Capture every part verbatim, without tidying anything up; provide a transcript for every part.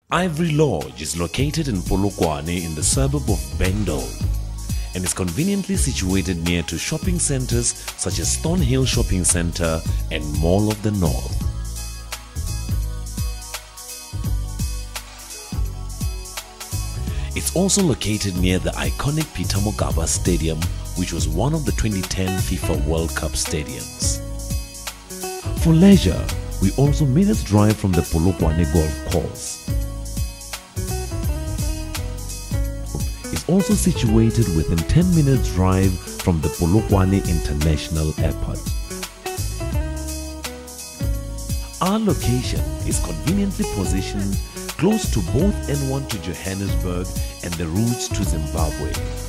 Ivory Lodge is located in Polokwane in the suburb of Bendel and is conveniently situated near to shopping centers such as Thornhill Shopping Center and Mall of the North. It's also located near the iconic Peter Mokaba Stadium, which was one of the twenty ten FIFA World Cup stadiums. For leisure, we also minutes drive from the Polokwane Golf Course. It's also situated within ten minutes drive from the Polokwane International Airport. Our location is conveniently positioned close to both N one to Johannesburg and the routes to Zimbabwe.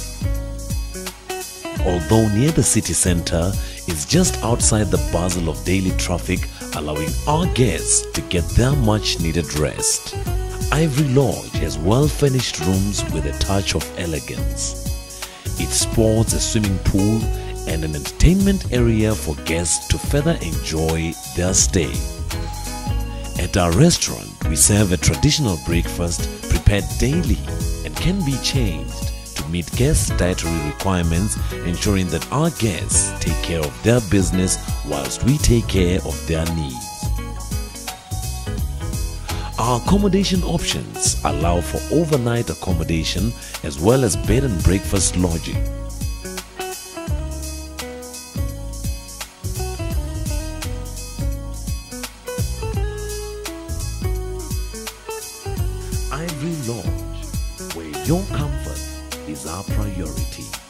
Although near the city center, it's just outside the bustle of daily traffic, allowing our guests to get their much needed rest. Ivory Lodge has well-furnished rooms with a touch of elegance. It sports a swimming pool and an entertainment area for guests to further enjoy their stay. At our restaurant, we serve a traditional breakfast prepared daily and can be changed to meet guests' dietary requirements, ensuring that our guests take care of their business whilst we take care of their needs. Our accommodation options allow for overnight accommodation as well as bed and breakfast lodging. Ivory Lodge, where your comfort is our priority.